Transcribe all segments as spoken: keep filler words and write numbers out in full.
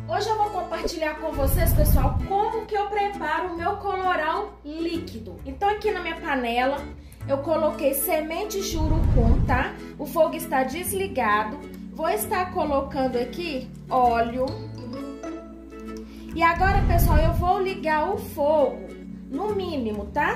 Hoje eu vou compartilhar com vocês, pessoal, como que eu preparo o meu coloral líquido. Então aqui na minha panela eu coloquei semente de urucum, tá? O fogo está desligado. Vou estar colocando aqui óleo. E agora, pessoal, eu vou ligar o fogo no mínimo, tá?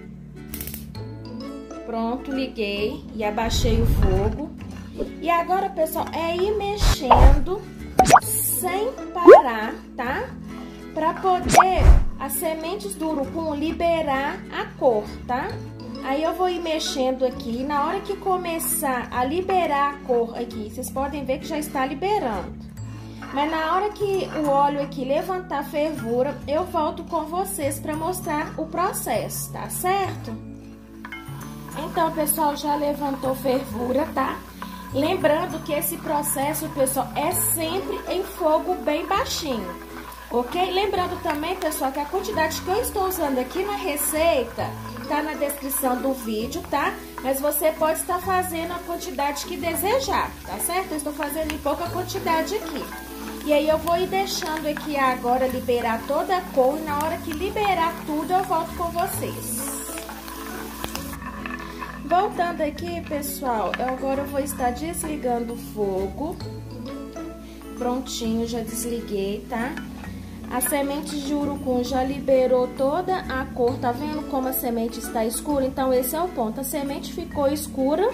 Pronto, liguei e abaixei o fogo. E agora, pessoal, é ir mexendo sem parar, tá? Pra poder as sementes do urucum liberar a cor, tá? Aí eu vou ir mexendo aqui. Na hora que começar a liberar a cor aqui, vocês podem ver que já está liberando. Mas na hora que o óleo aqui levantar a fervura, eu volto com vocês para mostrar o processo, tá certo? Então, pessoal, já levantou fervura, tá? Lembrando que esse processo, pessoal, é sempre em fogo bem baixinho, ok? Lembrando também, pessoal, que a quantidade que eu estou usando aqui na receita tá na descrição do vídeo, tá? Mas você pode estar fazendo a quantidade que desejar, tá certo? Eu estou fazendo em pouca quantidade aqui. E aí eu vou ir deixando aqui agora liberar toda a cor, e na hora que liberar tudo eu volto com vocês. Voltando aqui, pessoal, eu agora vou estar desligando o fogo. Prontinho, já desliguei, tá? A semente de urucum já liberou toda a cor, tá vendo como a semente está escura? Então esse é o ponto, a semente ficou escura.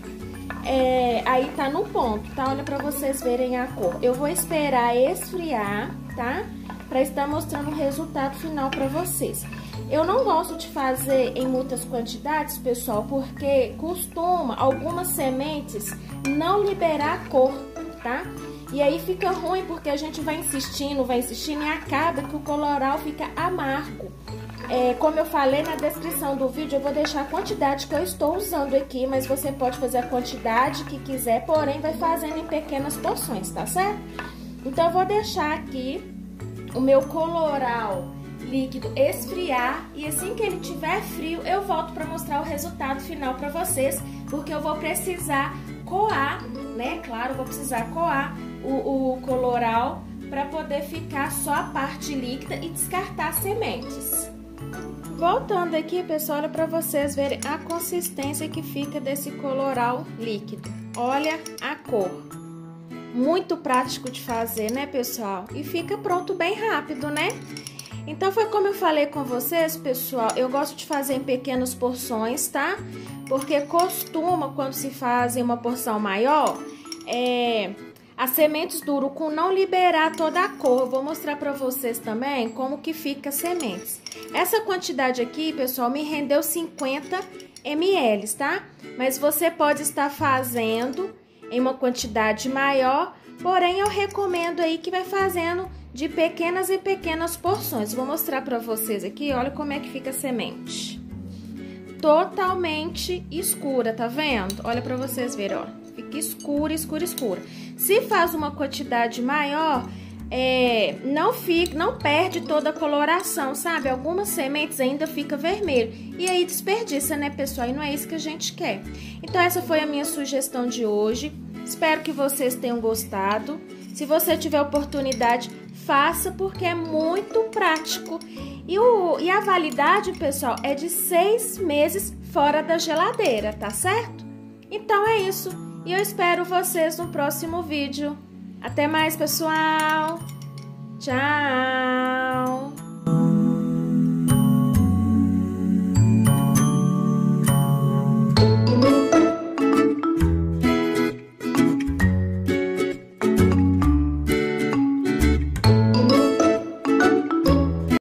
É, aí tá no ponto, tá? Olha pra vocês verem a cor. Eu vou esperar esfriar, tá? Pra estar mostrando o resultado final pra vocês. Eu não gosto de fazer em muitas quantidades, pessoal, porque costuma algumas sementes não liberar a cor, tá? E aí fica ruim porque a gente vai insistindo, vai insistindo e acaba que o coloral fica amargo. É, como eu falei na descrição do vídeo, eu vou deixar a quantidade que eu estou usando aqui, mas você pode fazer a quantidade que quiser, porém vai fazendo em pequenas porções, tá certo? Então eu vou deixar aqui o meu coloral líquido esfriar e assim que ele tiver frio, eu volto para mostrar o resultado final para vocês, porque eu vou precisar coar, né? Claro, eu vou precisar coar o, o coloral para poder ficar só a parte líquida e descartar as sementes. Voltando aqui, pessoal, olha para vocês verem a consistência que fica desse coloral líquido. Olha a cor. Muito prático de fazer, né, pessoal? E fica pronto bem rápido, né? Então, foi como eu falei com vocês, pessoal, eu gosto de fazer em pequenas porções, tá? Porque costuma, quando se faz em uma porção maior, é... as sementes do urucum não liberar toda a cor. Eu vou mostrar pra vocês também como que fica as sementes. Essa quantidade aqui, pessoal, me rendeu cinquenta mililitros, tá? Mas você pode estar fazendo em uma quantidade maior, porém eu recomendo aí que vai fazendo de pequenas em pequenas porções. Vou mostrar pra vocês aqui, olha como é que fica a semente. Totalmente escura, tá vendo? Olha pra vocês verem, ó. Fica escura, escura, escura. Se faz uma quantidade maior, é, não fica, não perde toda a coloração, sabe? Algumas sementes ainda fica vermelho. E aí desperdiça, né, pessoal? E não é isso que a gente quer. Então essa foi a minha sugestão de hoje. Espero que vocês tenham gostado. Se você tiver oportunidade, faça, porque é muito prático. E, o, e a validade, pessoal, é de seis meses fora da geladeira, tá certo? Então é isso. E eu espero vocês no próximo vídeo. Até mais, pessoal. Tchau.